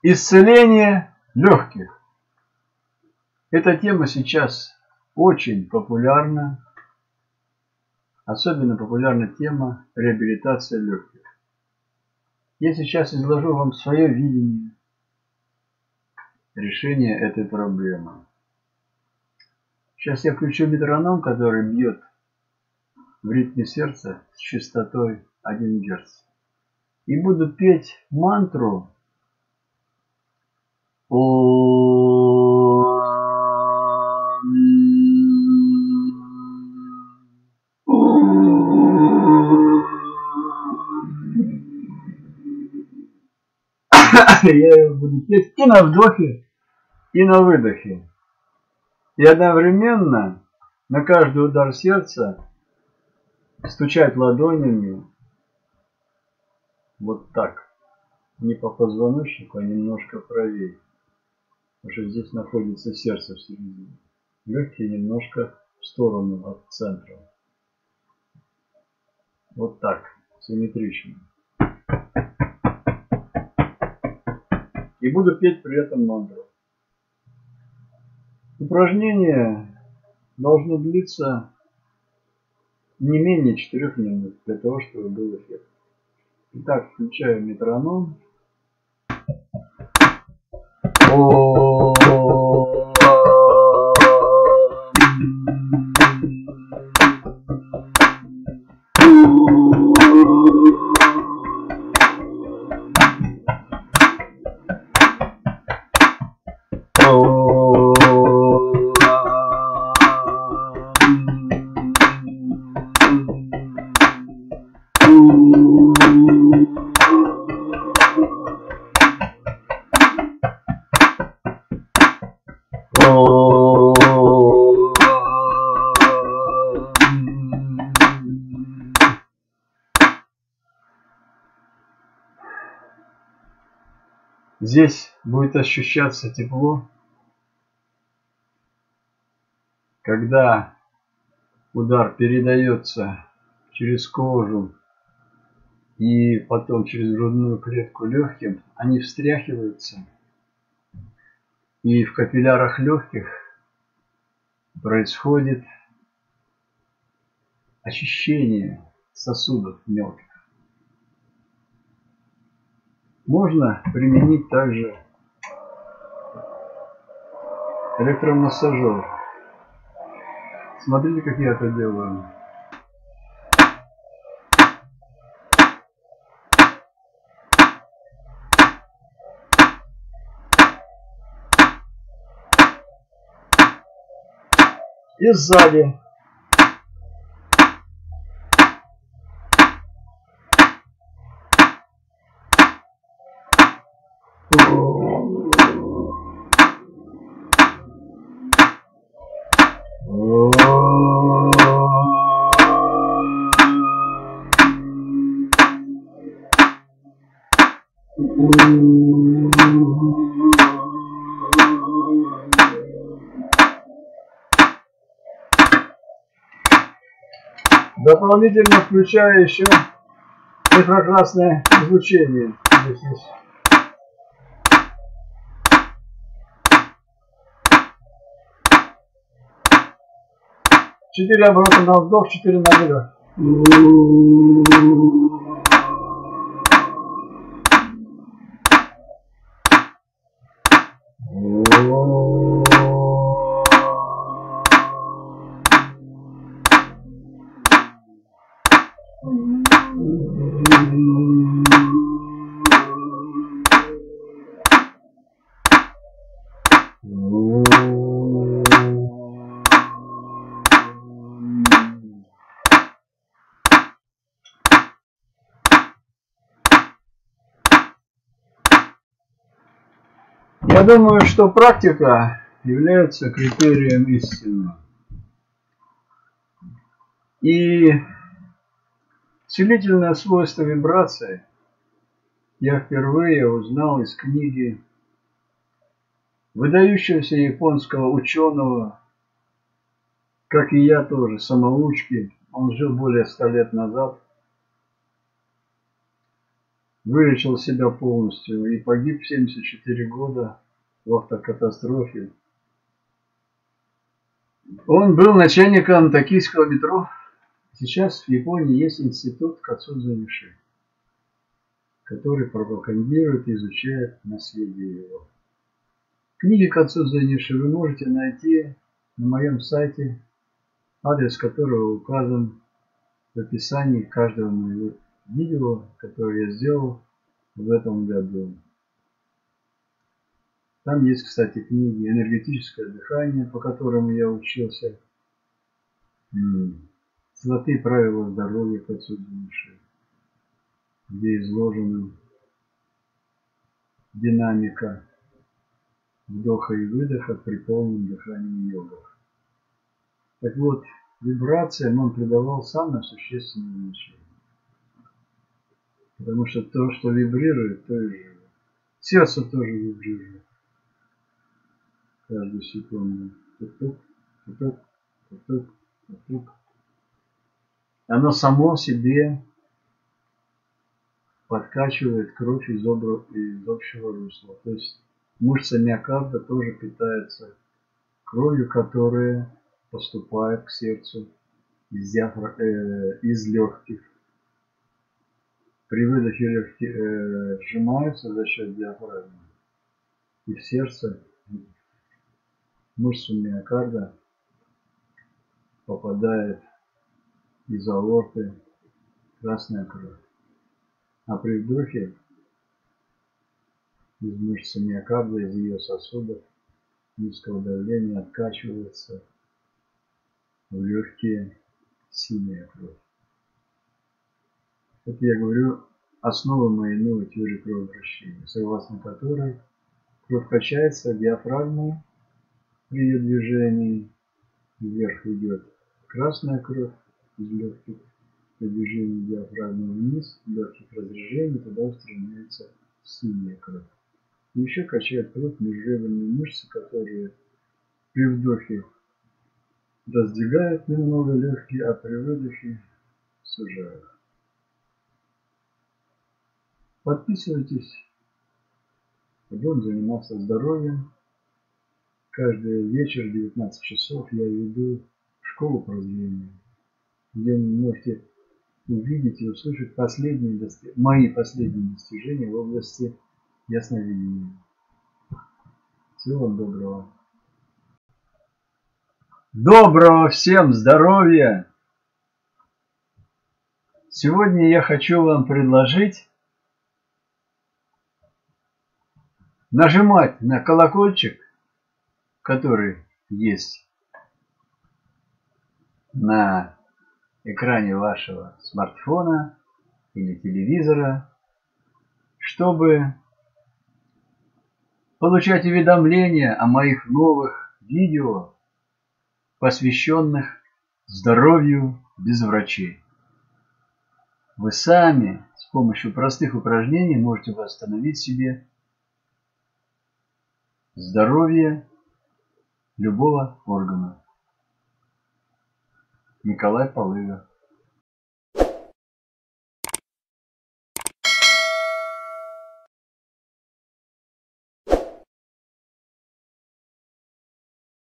Исцеление легких. Эта тема сейчас очень популярна. Особенно популярна тема реабилитации легких. Я сейчас изложу вам свое видение решения этой проблемы. Сейчас я включу метроном, который бьет в ритме сердца с частотой 1 Гц. И буду петь мантру Я ее буду петь и на вдохе, и на выдохе. И одновременно на каждый удар сердца стучать ладонями вот так. Не по позвоночнику, а немножко правее. Потому что здесь находится сердце в середине. Легкие немножко в сторону от центра. Вот так, симметрично. И буду петь при этом мантру. Упражнение должно длиться не менее 4 минут, для того, чтобы был эффект. Итак, включаю метроном. Здесь будет ощущаться тепло, когда удар передается через кожу и потом через грудную клетку легким, они встряхиваются, и в капиллярах легких происходит очищение сосудов мелких. Можно применить также электромассажер. Смотрите, как я это делаю. И сзади. Дополнительно включаю еще инфракрасное излучение. Здесь. 4 оборота на вдох, 4 на выдох. Я думаю, что практика является критерием истины. И целительное свойство вибрации я впервые узнал из книги выдающегося японского ученого, как и я тоже, самоучки. Он жил более 100 лет назад. вылечил себя полностью и погиб в 74 года в автокатастрофе. Он был начальником токийского метро. Сейчас в Японии есть институт Кацудзу Ниши, который пропагандирует и изучает наследие его. Книги Кацудзу Ниши вы можете найти на моем сайте, адрес которого указан в описании каждого моего видео, которое я сделал в этом году. Там есть, кстати, книги «Энергетическое дыхание», по которому я учился, «Золотые правила здоровья» Кацудзу Ниши, где изложена динамика вдоха и выдоха при полном дыхании йогов. Так вот, вибрациям он придавал самое существенное значение. Потому что то, что вибрирует, то и живет. Сердце тоже вибрирует. Каждую секунду. Тук-тук, тук-тук, тук-тук, тук-тук. Оно само себе подкачивает кровь из общего русла. То есть мышца миокарда тоже питается кровью, которая поступает к сердцу из легких. При выдохе легкие сжимаются за счет диафрагмы. И в сердце, в мышцу миокарда попадает из аорты красная кровь. А при вдохе из мышцы миокарда, из ее сосудов низкого давления откачивается в легкие синяя кровь. Это я говорю основы моей новой теории кровообращения, согласно которой кровь качается диафрагмой при ее движении, вверх идет красная кровь из легких, при движении диафрагмы вниз, легких разрежений, туда устремляется синяя кровь. И еще качает кровь межреберные мышцы, которые при вдохе раздвигают немного легкие, а при выдохе сужают. Подписывайтесь, будем заниматься здоровьем. Каждый вечер в 19 часов я веду школу прозрения, где вы можете увидеть и услышать мои последние достижения в области ясновидения. Всего вам доброго. Доброго всем здоровья! Сегодня я хочу вам предложить нажимать на колокольчик, который есть на экране вашего смартфона или телевизора, чтобы получать уведомления о моих новых видео, посвященных здоровью без врачей. Вы сами с помощью простых упражнений можете восстановить себе здоровье любого органа. Николай Полыга.